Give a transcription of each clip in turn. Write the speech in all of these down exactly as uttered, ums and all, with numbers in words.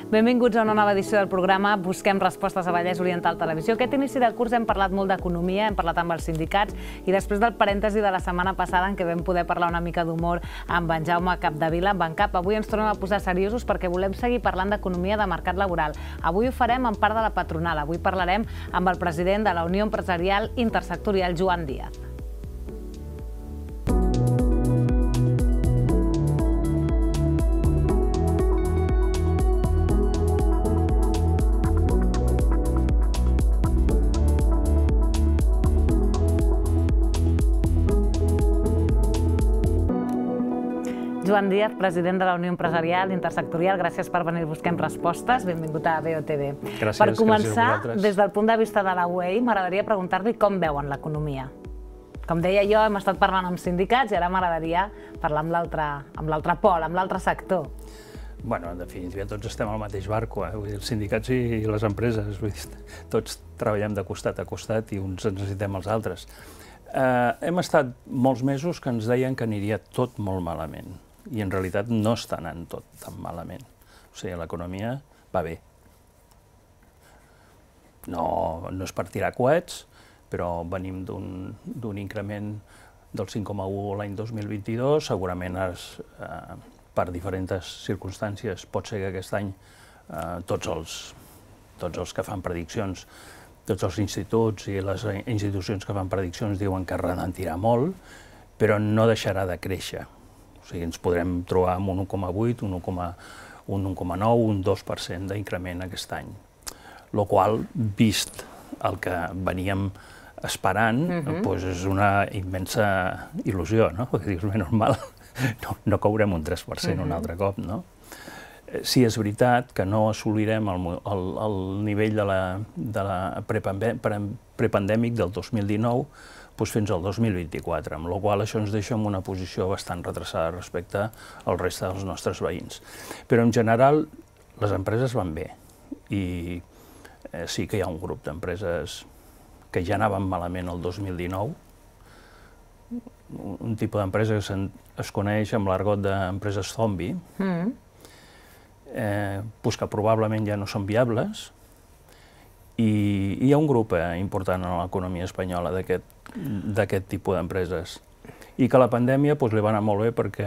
Benvinguts a una nova edició del programa Busquem respostes a Vallès Oriental Televisió. Aquest inici de curs hem parlat molt d'economia, hem parlat amb els sindicats i després del parèntesi de la setmana passada en què vam poder parlar una mica d'humor amb en Jaume Capdevila, amb en Cap, avui ens tornem a posar seriosos perquè volem seguir parlant d'economia de mercat laboral. Avui ho farem en part de la patronal, avui parlarem amb el president de la Unió Empresarial Intersectorial, Joan Díaz. Joan Díaz, president de la Unió Empresarial Intersectorial, gràcies per venir a Busquem Respostes. Benvingut a B O T V. Gràcies, per començar, gràcies a vosaltres. Des del punt de vista de la U E I, m'agradaria preguntar-li com veuen l'economia. Com deia jo, hem estat parlant amb sindicats i ara m'agradaria parlar amb l'altre pol, amb l'altre sector. Bueno, en definitiva, tots estem al mateix barco, eh? Vull dir, els sindicats i les empreses. Vull dir, tots treballem de costat a costat i uns necessitem els altres. Eh, hem estat molts mesos que ens deien que aniria tot molt malament. I en realitat no està anant tot tan malament. O sigui, l'economia va bé. No, no és per tirar coets, però venim d'un increment del cinc coma u l'any dos mil vint-i-dos. Segurament es, eh, per diferents circumstàncies pot ser que aquest any eh, tots, els, tots els que fan prediccions, tots els instituts i les institucions que fan prediccions diuen que ralentirà molt, però no deixarà de créixer. O sigui, ens podrem trobar amb un u coma vuit, un u coma nou, un dos per cent d'increment aquest any. Lo qual, vist el que veníem esperant, doncs és una immensa il·lusió, no? Perquè dius, bé, normal, no caurem un tres per cent un altre cop, no? Sí, és veritat que no assolirem el nivell de la prepandèmic del dos mil dinou fins al dos mil vint-i-quatre, amb la qual cosa això ens deixa en una posició bastant retrasada respecte al reste dels nostres veïns. Però en general les empreses van bé i sí que hi ha un grup d'empreses que ja anaven malament el dos mil dinou, un tipus d'empresa que es coneix amb l'argot d'empreses zombi, que probablement ja no són viables, i hi ha un grup important en l'economia espanyola d'aquest tipus d'empreses. I que la pandèmia li va anar molt bé perquè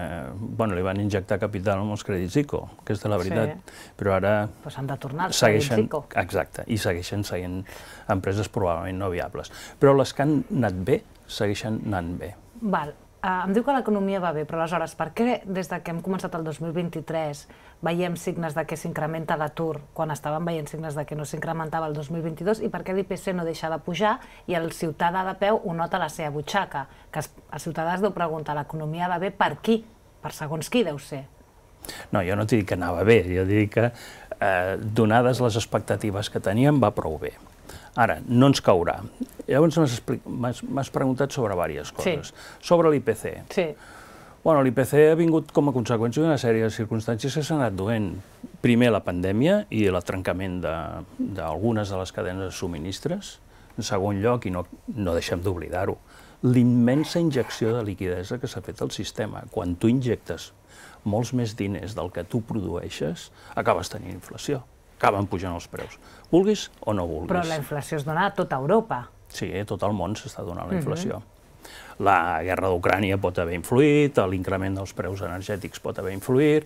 li van injectar capital amb els crèdits ICO, que és de la veritat. Però ara s'han de tornar els crèdits ICO. Exacte, i segueixen sent empreses probablement no viables. Però les que han anat bé, segueixen anant bé. Val. Em diu que l'economia va bé, però aleshores, per què des que hem començat el dos mil vint-i-tres veiem signes de que s'incrementa l'atur quan estàvem veient signes de que no s'incrementava el dos mil vint-i-dos i per què l'I P C no deixa de pujar i el ciutadà de peu ho nota a la seva butxaca? Que el ciutadà es deu preguntar, l'economia va bé per qui? Per segons qui deu ser? No, jo no t'he dit que anava bé, jo t'he dit que, donades les expectatives que teníem, va prou bé. Ara, no ens caurà. Llavors m'has preguntat sobre diverses coses. Sobre l'I P C. Sí. Bueno, l'I P C ha vingut com a conseqüència d'una sèrie de circumstàncies que s'han anat duent. Primer, la pandèmia i el trencament d'algunes de les cadenes de subministres. En segon lloc, i no deixem d'oblidar-ho, l'immensa injecció de liquiditat que s'ha fet al sistema. Quan tu injectes molts més diners del que tu produeixes, acabes tenint inflació. Acaben pujant els preus, vulguis o no vulguis. Però la inflació es dona a tota Europa. Sí, a tot el món s'està donant la inflació. La guerra d'Ucrània pot haver influït, l'increment dels preus energètics pot haver influït.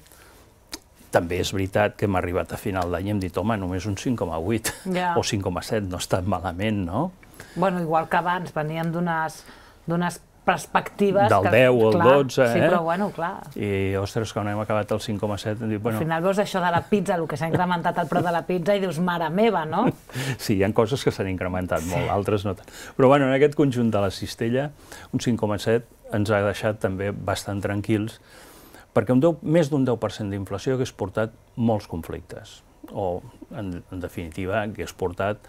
També és veritat que hem arribat a final d'any i hem dit, home, només un cinc coma vuit o cinc coma set, no està malament, no? Bueno, igual que abans veníem d'unes perspectives... Del deu o el dotze, eh? Sí, però bueno, clar. I, ostres, quan hem acabat el cinc coma set, hem dit, bueno... Al final veus això de la pizza, el que s'ha incrementat el preu de la pizza i dius, mare meva, no? Sí, hi ha coses que s'han incrementat molt, altres no tant. Però bueno, en aquest conjunt de la cistella, un cinc coma set ens ha deixat també bastant tranquils, perquè més d'un deu per cent d'inflació hagués portat molts conflictes, o, en definitiva, hagués portat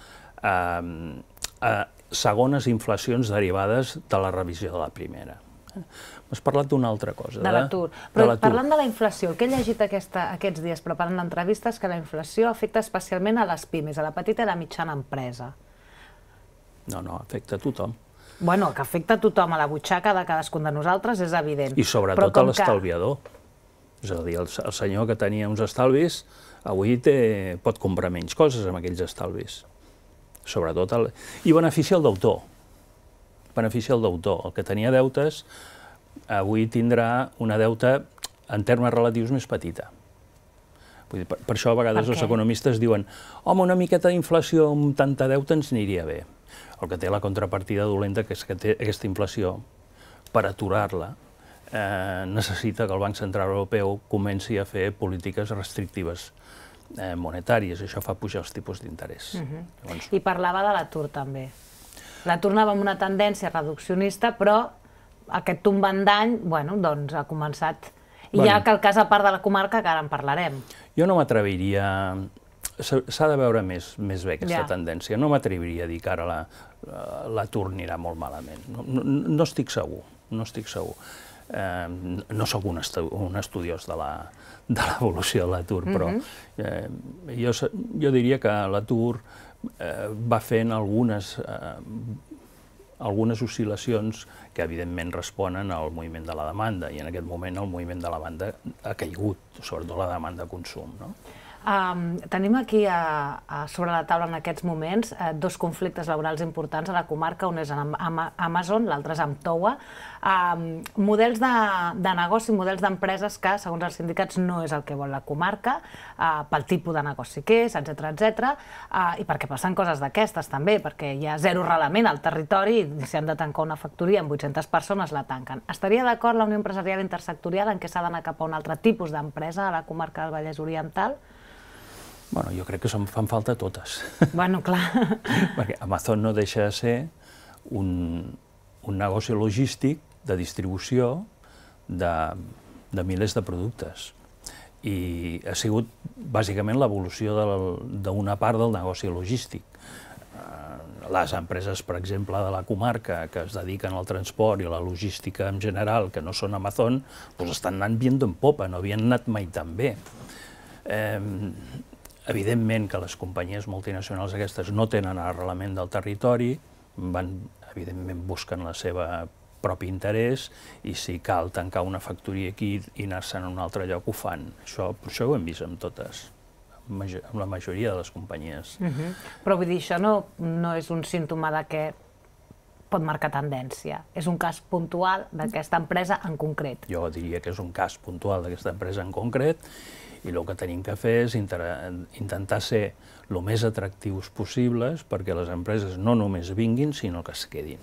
a segones inflacions derivades de la revisió de la primera. M'has parlat d'una altra cosa. De l'atur. Però parlant de la inflació, el que he llegit aquests dies preparant l'entrevista és que la inflació afecta especialment a les pimes, a la petita i la mitjana empresa. No, no, afecta a tothom. Bueno, que afecta a tothom, a la butxaca de cadascun de nosaltres, és evident. I sobretot a l'estalviador. És a dir, el senyor que tenia uns estalvis avui té, pot comprar menys coses amb aquells estalvis. Sobretot, el, i beneficia el deutor. Beneficia el deutor. El que tenia deutes, avui tindrà una deuta en termes relatius més petita. Vull dir, per, per això a vegades els economistes diuen home, una miqueta d'inflació amb tanta deuta ens aniria bé. El que té la contrapartida dolenta, que és que té aquesta inflació, per aturar-la, eh, necessita que el Banc Central Europeu comenci a fer polítiques restrictives eh, monetàries. Això fa pujar els tipus d'interès. Uh-huh. Llavors... I parlava de l'atur també. L'atur anava amb una tendència reduccionista, però aquest tombant d'any, bueno, doncs ha començat. I bueno, ja que el cas a part de la comarca, que ara en parlarem. Jo no m'atreviria... S'ha de veure més, més bé aquesta ja. tendència. No m'atreviria a dir que ara l'atur la, anirà molt malament. No, no, no estic segur, no estic segur. Eh, no sóc un, estu un estudiós de l'evolució de l'atur, mm-hmm. però eh, jo, jo diria que l'atur eh, va fent algunes, eh, algunes oscil·lacions que evidentment responen al moviment de la demanda, i en aquest moment el moviment de la demanda ha caigut, sobretot la demanda de consum, no? Um, tenim aquí a, a, sobre la taula en aquests moments eh, dos conflictes laborals importants a la comarca, un és amb Amazon, l'altre és amb Towa. Um, models de, de negoci, models d'empreses que, segons els sindicats, no és el que vol la comarca, uh, pel tipus de negoci que és, etcètera, etcètera, uh, i perquè passen coses d'aquestes també, perquè hi ha zero arrelament al territori i si han de tancar una factoria amb vuit-centes persones la tanquen. Estaria d'acord la Unió Empresarial Intersectorial en què s'ha d'anar cap a un altre tipus d'empresa a la comarca del Vallès Oriental? Bueno, jo crec que se'n fan falta totes. Bueno, clar. Perquè Amazon no deixa de ser un, un negoci logístic de distribució de, de milers de productes. I ha sigut bàsicament l'evolució d'una part del negoci logístic. Les empreses, per exemple, de la comarca que es dediquen al transport i a la logística en general, que no són Amazon, doncs estan anant viento en popa, no havien anat mai tan bé. Eh, Evidentment que les companyies multinacionals aquestes no tenen arrelament del territori, van, evidentment busquen la seva propi interès, i si cal tancar una factoria aquí i anar-se'n a un altre lloc ho fan. Això, això ho hem vist amb totes, amb la majoria de les companyies. Uh-huh. Però vull dir, això no, no és un símptoma de que pot marcar tendència. És un cas puntual d'aquesta empresa en concret. Jo diria que és un cas puntual d'aquesta empresa en concret, i el que tenim que fer és intentar ser el més atractius possibles perquè les empreses no només vinguin, sinó que es quedin.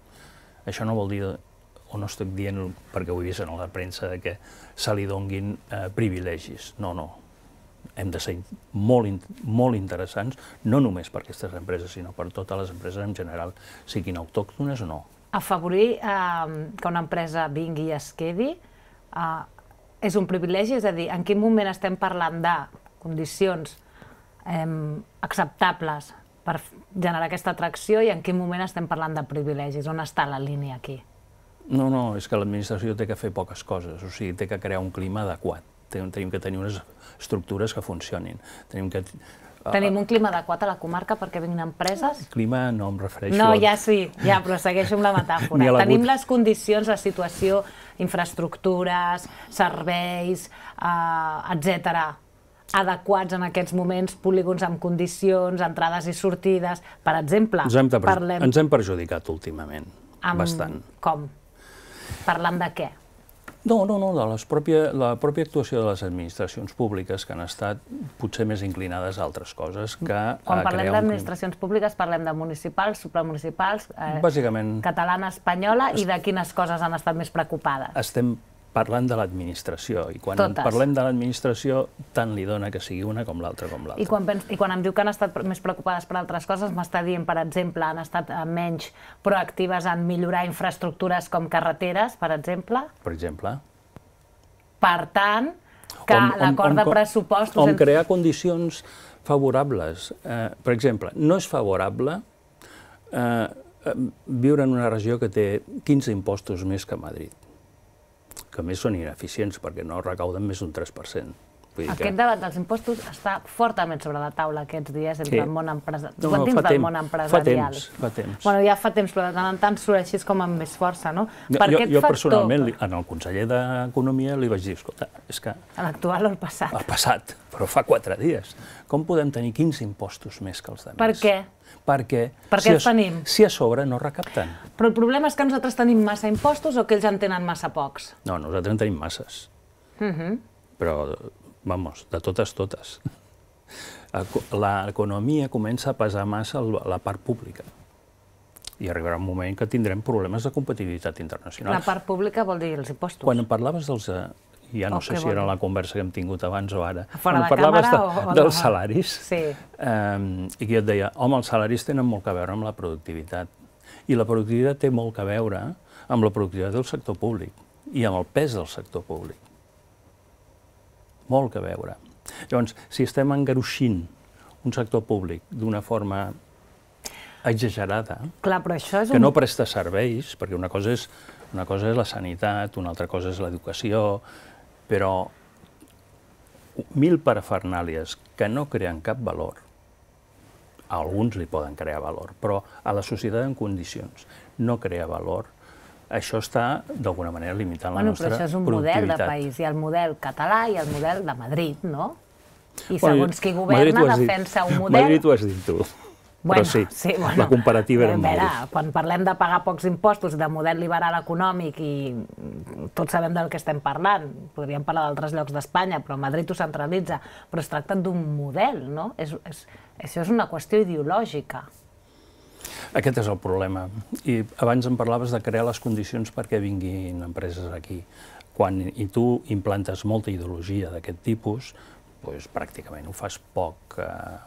Això no vol dir, o no estic dient perquè ho he vist en la premsa, que se li donguin eh, privilegis. No, no. Hem de ser molt, molt interessants, no només per aquestes empreses, sinó per totes les empreses en general, siguin autòctones o no. Afavorir eh, que una empresa vingui i es quedi eh, és un privilegi? És a dir, en quin moment estem parlant de condicions eh, acceptables per generar aquesta atracció i en quin moment estem parlant de privilegis? On està la línia aquí? No, no, és que l'administració té que fer poques coses, o sigui, té que crear un clima adequat. Tenim que tenir unes estructures que funcionin. Tenim que... Tenim un clima adequat a la comarca perquè vinguin empreses? Clima no em refereixo... No, ja sí, ja, però segueixo amb la metàfora. Tenim les condicions, la situació, infraestructures, serveis, eh, etcètera, adequats en aquests moments, polígons amb condicions, entrades i sortides. Per exemple, ens hem, parlem... Ens hem perjudicat últimament, amb... bastant. Com? Parlant de què? No, no, no, de les pròpia, la pròpia actuació de les administracions públiques que han estat potser més inclinades a altres coses que a Quan parlem d'administracions públiques parlem de municipals, supramunicipals, eh, bàsicament, catalana, espanyola, i de quines coses han estat més preocupades? Estem parlant de l'administració, i quan Totes. parlem de l'administració tant li dona que sigui una com l'altra com l'altra. I, quan pens, I quan em diu que han estat més preocupades per altres coses, m'està dient, per exemple, han estat menys proactives en millorar infraestructures com carreteres, per exemple? Per exemple. Per tant, que l'acord de pressupostos... On crear condicions favorables. Eh, per exemple, no és favorable eh, viure en una regió que té quinze impostos més que Madrid, que a més són ineficients perquè no recauden més d'un tres per cent. Aquest debat dels impostos està fortament sobre la taula aquests dies entre el món empresarial. No, fa temps, fa temps, fa temps. Bueno, ja fa temps, però de tant en tant surt així com amb més força, no? Jo personalment, al conseller d'Economia li vaig dir, escolta, és que... L'actual o el passat? El passat, però fa quatre dies. Com podem tenir quinze impostos més que els altres? Per què? Perquè Perquè els tenim. Si a sobre no recapten. Però el problema és que nosaltres tenim massa impostos o que ells en tenen massa pocs? No, nosaltres en tenim masses. Però, vamos, de totes, totes. L'economia comença a pesar massa la part pública. I arribarà un moment que tindrem problemes de competitivitat internacional. La part pública vol dir els impostos? Quan parlaves dels... Ja no sé si era la conversa que hem tingut abans o ara. Fora de càmera o... dels salaris. Sí. I jo et deia, home, els salaris tenen molt a veure amb la productivitat. I la productivitat té molt a veure amb la productivitat del sector públic i amb el pes del sector públic. Molt a veure. Llavors, si estem engaruixint un sector públic d'una forma exagerada, clar, però això és un... que no presta serveis, perquè una cosa és, una cosa és la sanitat, una altra cosa és l'educació, però mil parafernàlies que no creen cap valor, a alguns li poden crear valor, però a la societat en condicions no crea valor, això està, d'alguna manera, limitant la nostra productivitat. Però això és un model de país. Hi ha el model català i el model de Madrid, no? I segons qui governa defensa un model... Madrid ho has dit tu. Però sí, la comparativa era amb Madrid. Quan parlem de pagar pocs impostos, de model liberal econòmic, i tots sabem del que estem parlant, podríem parlar d'altres llocs d'Espanya, però Madrid ho centralitza, però es tracta d'un model, no? Això és una qüestió ideològica. Aquest és el problema. I abans em parlaves de crear les condicions perquè vinguin empreses aquí. Quan tu implantes molta ideologia d'aquest tipus, doncs pràcticament ho fas poc...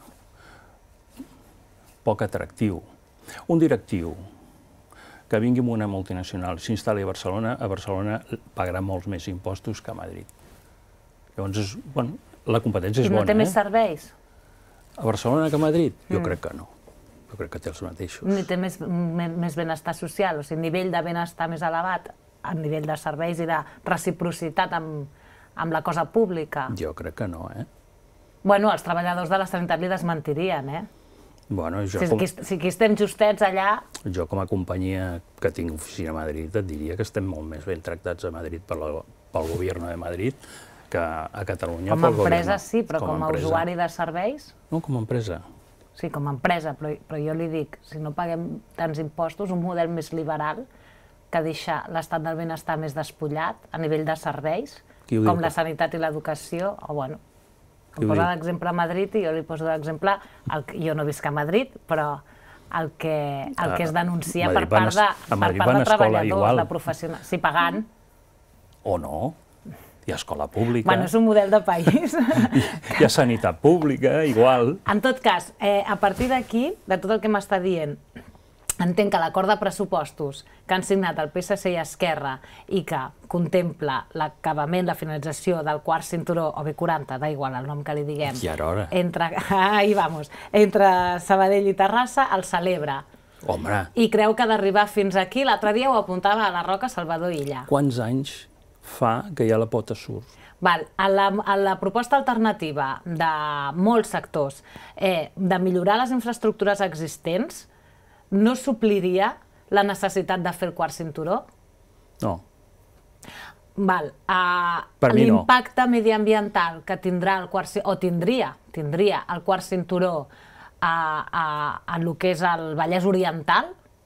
poc atractiu. Un directiu que vingui amb una multinacional, s'instal·li a Barcelona, a Barcelona pagarà molts més impostos que a Madrid. Llavors, bueno, la competència és bona. I no té més serveis? A Barcelona que a Madrid? Jo crec que no. Jo crec que té els mateixos. Ni té més benestar social, o sigui, nivell de benestar més elevat, a nivell de serveis i de reciprocitat amb la cosa pública? Jo crec que no, eh? Bueno, els treballadors de la sanitat li desmentirien, eh? Bueno, jo si, com... si aquí estem justets allà... Jo com a companyia que tinc oficina a Madrid et diria que estem molt més ben tractats a Madrid pel, pel govern de Madrid que a Catalunya com a pel govern. Empresa sí, però com, com a empresa. Usuari de serveis? No, com a empresa. Sí, com a empresa, però, però jo li dic, si no paguem tants impostos, un model més liberal que deixa l'estat del benestar més despullat a nivell de serveis, com la sanitat i l'educació, o bueno... Em posa d'exemple a Madrid i jo li poso d'exemple, jo no visc a Madrid, però el que es denuncia per part de treballadors, de professionals, sí, pagant. O no, hi ha escola pública. Bueno, és un model de país. Hi ha sanitat pública, igual. En tot cas, a partir d'aquí, de tot el que m'està dient, entenc que l'acord de pressupostos que han signat el P S C i Esquerra i que contempla l'acabament, la finalització del quart cinturó, o B quaranta, da igual el nom que li diguem, ja era hora. Entre, ahí vamos, entre Sabadell i Terrassa, el celebra. Home! I creu que d'arribar fins aquí, l'altre dia ho apuntava a la Roca Salvador Illa. Quants anys fa que ja la pota surt? Val, a la, a la proposta alternativa de molts sectors eh, de millorar les infraestructures existents, no supliria la necessitat de fer el quart cinturó? No. Val. L'impacte mediambiental que tindrà el quart cinturó, o tindria, tindria el quart cinturó a el que és el Vallès Oriental,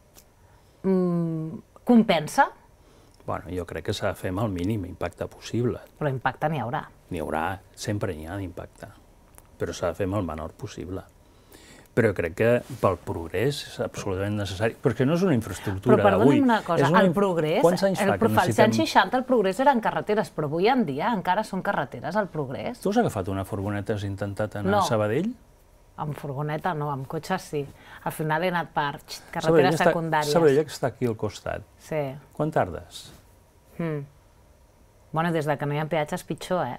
compensa? Bueno, jo crec que s'ha de fer amb el mínim impacte possible. Però impacte n'hi haurà. N'hi haurà, sempre n'hi ha d'impacte, però s'ha de fer amb el menor possible. Però crec que pel progrés és absolutament necessari, perquè no és una infraestructura d'avui. Però perdona'm una cosa, el progrés, quants anys fa que necessitem... als anys seixanta el progrés eren carreteres, però avui en dia encara són carreteres el progrés. Tu has agafat una furgoneta, has intentat anar a Sabadell? Amb furgoneta no, amb cotxe sí. Al final he anat per carreteres secundàries. Sabadell que està aquí al costat. Sí. Quan tardes? Bueno, des que no hi ha peatges pitjor, eh?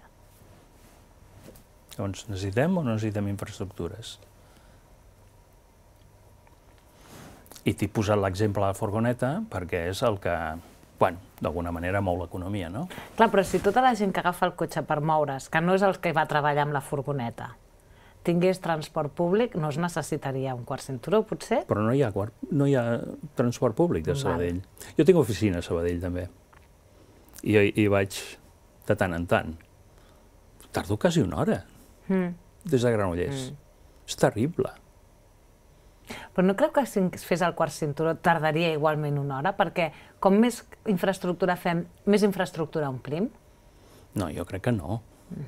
Doncs necessitem o no necessitem infraestructures? I t'he posat l'exemple de la furgoneta perquè és el que bueno, d'alguna manera mou l'economia, no? Clar, però si tota la gent que agafa el cotxe per moure's, que no és el que va treballar amb la furgoneta, tingués transport públic, no es necessitaria un quart cinturó, potser? Però no hi ha, no hi ha transport públic de Sabadell. Jo tinc oficina a Sabadell, també. I hi vaig de tant en tant. Tardo quasi una hora, des de Granollers. És terrible. Però no creu que si es fes el quart cinturó tardaria igualment una hora? Perquè com més infraestructura fem, més infraestructura omplim? No, jo crec que no.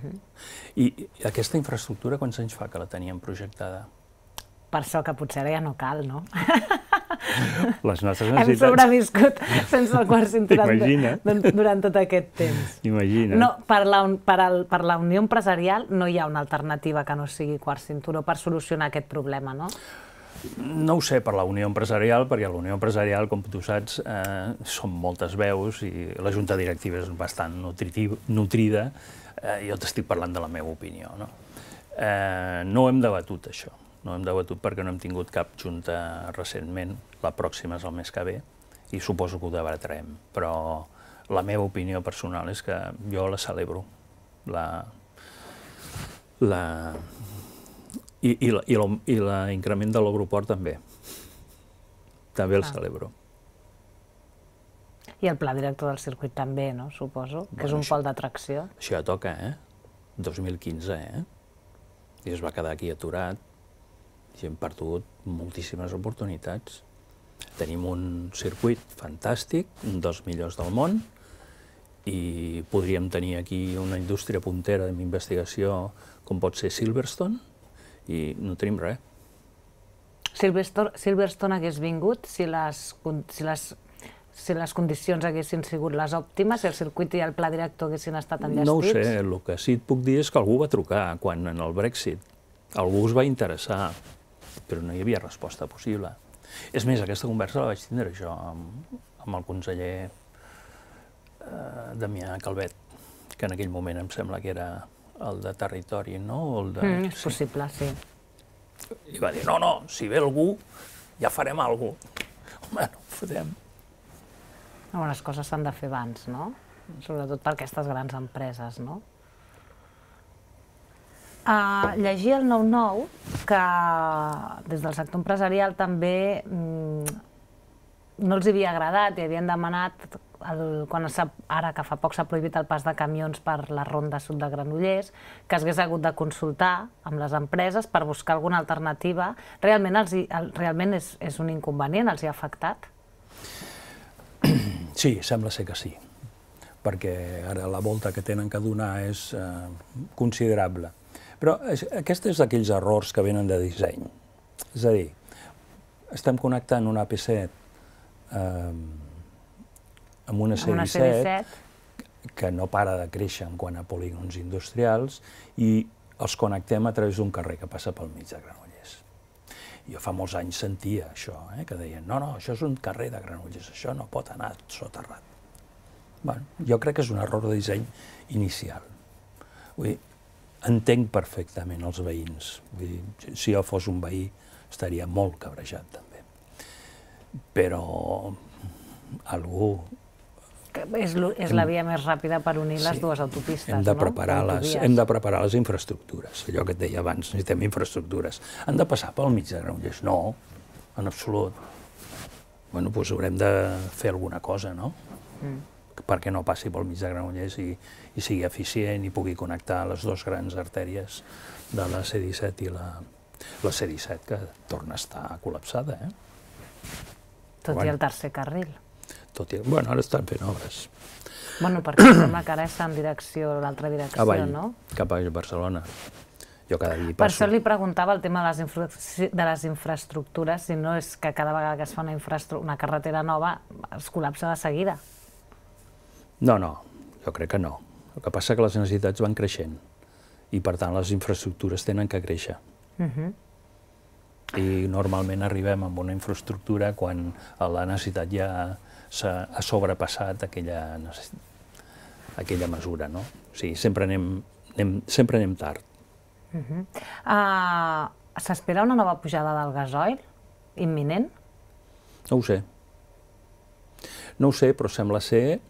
I aquesta infraestructura quants anys fa que la teníem projectada? Per això que potser ara ja no cal, no? Les nostres necessitats... Hem sobreviscut sense el quart cinturó durant tot aquest temps. Imagina't. No, per la, per, el, per la Unió Empresarial no hi ha una alternativa que no sigui quart cinturó per solucionar aquest problema, no? No ho sé per la Unió Empresarial, perquè la Unió Empresarial, com tu saps, eh, són moltes veus i la junta directiva és bastant nutrida. Eh, jo t'estic parlant de la meva opinió, no? Eh, no hem debatut això. No hem debatut perquè no hem tingut cap junta recentment. La pròxima és el mes que ve i suposo que ho debatrem. Però la meva opinió personal és que jo la celebro. La... la... I, i, la, i l'increment de l'aeroport també. També el celebro. I el pla director del circuit també, no? Suposo, que és un pol d'atracció. Això ja toca, eh? dos mil quinze, eh? I es va quedar aquí aturat. I hem perdut moltíssimes oportunitats. Tenim un circuit fantàstic, un dels millors del món, i podríem tenir aquí una indústria puntera d'investigació com pot ser Silverstone, i no tenim res. Silverstone, Silverstone hagués vingut si les, si, les, si les condicions haguessin sigut les òptimes, si el circuit i el pla director haguessin estat enllestits? No ho sé, el que sí et puc dir és que algú va trucar quan en el Brexit. Algú es va interessar, però no hi havia resposta possible. És més, aquesta conversa la vaig tindre jo amb, amb el conseller eh, Damià Calvet, que en aquell moment em sembla que era el de territori, no? El de... Mm, és sí. Possible, sí. I va dir, no, no, si ve algú, ja farem alguna cosa. Home, no ho farem. No, les coses s'han de fer abans, no? Sobretot per aquestes grans empreses, no? Uh, llegir el nou nou que des del sector empresarial també mm, no els havia agradat i havien demanat, el, quan ara que fa poc s'ha prohibit el pas de camions per la ronda sud de Granollers, que s'hagués hagut de consultar amb les empreses per buscar alguna alternativa. Realment, els, realment és, és un inconvenient? Els hi ha afectat? Sí, sembla ser que sí, perquè ara la volta que tenen que donar és eh, considerable. Però aquest és d'aquells errors que venen de disseny. És a dir, estem connectant una A P set eh, amb una C disset que no para de créixer en quant a polígons industrials i els connectem a través d'un carrer que passa pel mig de Granollers. Jo fa molts anys sentia això, eh, que deien no, no, això és un carrer de Granollers, això no pot anar soterrat. Bueno, jo crec que és un error de disseny inicial. Vull dir, entenc perfectament els veïns. Vull dir, si jo fos un veí estaria molt cabrejat també. Però algú... És, és la via més ràpida per unir sí, les dues autopistes, hem de no? Preparar les, hem de preparar les infraestructures, allò que et deia abans, necessitem infraestructures. Han de passar pel mig de Granollers? No, en absolut. Bueno, doncs haurem de fer alguna cosa, no? Mm. Perquè no passi pel mig de Granollers i, i sigui eficient i pugui connectar les dues grans artèries de la C disset i la, la C disset, que torna a estar col·lapsada, eh? Tot bueno, i el tercer carril. Tot i... Bueno, ara estan fent obres. Bueno, perquè sembla que ara està en direcció, l'altra direcció, Avall, no? Cap a Barcelona. Jo cada dia passo. Per això li preguntava el tema de les, infra... de les infraestructures, si no és que cada vegada que es fa una, infraestru... una carretera nova es col·lapsa de seguida. No, no, jo crec que no. El que passa és que les necessitats van creixent i, per tant, les infraestructures tenen que créixer. Uh-huh. I normalment arribem a una infraestructura quan la necessitat ja s'ha sobrepassat aquella, aquella mesura, no? O sigui, sempre anem, anem, sempre anem tard. Uh-huh. uh, S'espera una nova pujada del gasoil imminent? No ho sé. No ho sé, però sembla ser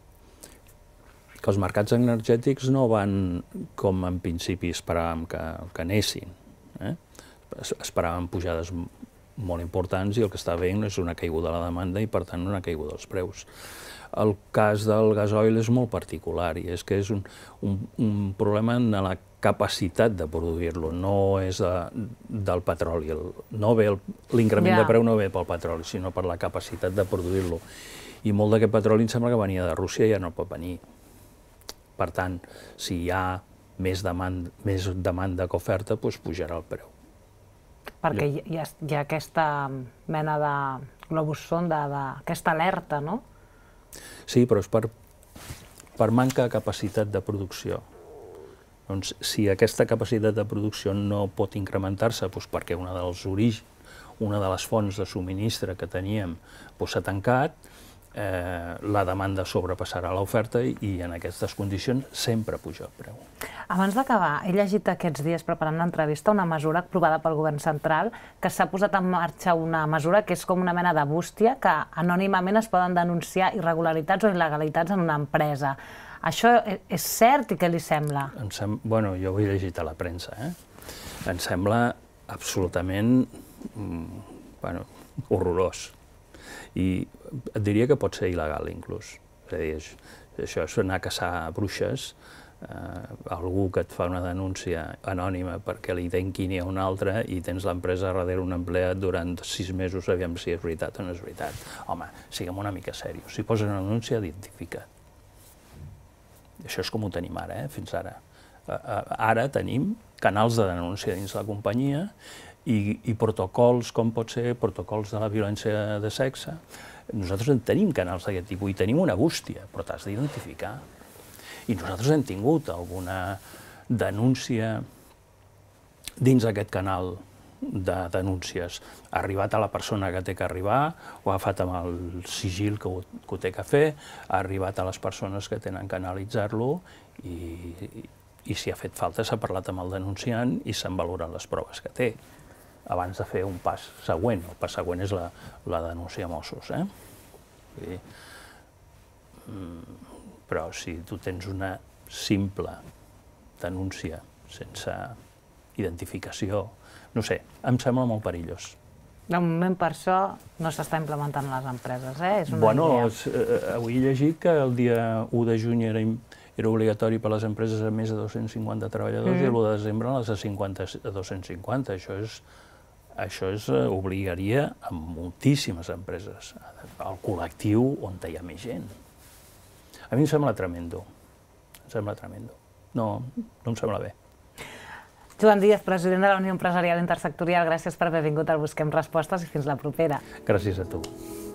que els mercats energètics no van com en principi esperàvem que, que anessin. Eh? Esperàvem pujades molt importants i el que està veient és una caiguda de la demanda i, per tant, una caiguda dels preus. El cas del gasoil és molt particular i és que és un, un, un problema en la capacitat de produir-lo, no és de, del petroli. No ve l'increment yeah. de preu no ve pel petroli, sinó per la capacitat de produir-lo. I molt d'aquest petroli em sembla que venia de Rússia i ja no pot venir. Per tant, si hi ha més demanda, més demanda que oferta, doncs pujarà el preu. Perquè hi ha, hi ha aquesta mena de globus sonda, aquesta alerta, no? Sí, però és per, per manca de capacitat de producció. Doncs, si aquesta capacitat de producció no pot incrementar-se doncs perquè una dels orígens, una de les fonts de subministre que teníem doncs s'ha tancat, eh, la demanda sobrepassarà l'oferta i en aquestes condicions sempre puja el preu. Abans d'acabar, he llegit aquests dies preparant l'entrevista una mesura aprovada pel govern central que s'ha posat en marxa una mesura que és com una mena de bústia que anònimament es poden denunciar irregularitats o il·legalitats en una empresa. Això és cert i què li sembla? Em sem... Bueno, jo ho he llegit a la premsa, eh? Em sembla absolutament bueno, horrorós. I et diria que pot ser il·legal, inclús. És a dir, això és anar a caçar bruixes, eh, algú que et fa una denúncia anònima perquè li denquini a un altre i tens l'empresa darrere un empleat durant sis mesos, aviam si és veritat o no és veritat. Home, siguem una mica serios. Si poses una denúncia, identifica. Això és com ho tenim ara, eh, fins ara. Ara tenim canals de denúncia dins la companyia i, i protocols, com pot ser protocols de la violència de sexe. Nosaltres en tenim canals d'aquest tipus i tenim una bústia, però t'has d'identificar. I nosaltres hem tingut alguna denúncia dins aquest canal de denúncies. Ha arribat a la persona que té que arribar, ho ha agafat amb el sigil que ho, que ho té que fer, ha arribat a les persones que tenen que analitzar-lo i, i si ha fet falta s'ha parlat amb el denunciant i s'han valorat les proves que té abans de fer un pas següent. El pas següent és la, la denúncia a Mossos. Eh? Vull dir, però si tu tens una simple denúncia sense identificació, no sé, em sembla molt perillós. De moment, per això, no s'està implementant a les empreses, eh? És una bueno, idea. Eh, avui he llegit que el dia u de juny era, era obligatori per a les empreses amb més de dos-cents cinquanta treballadors mm. i l'u de desembre les de cinquanta a dos-cents cinquanta. Això és, això és, obligaria a moltíssimes empreses, al col·lectiu on hi ha més gent. A mi em sembla tremendo. Em sembla tremendo. No, no em sembla bé. Joan Díaz, president de la Unió Empresarial Intersectorial, gràcies per haver vingut al Busquem Respostes i fins la propera. Gràcies a tu.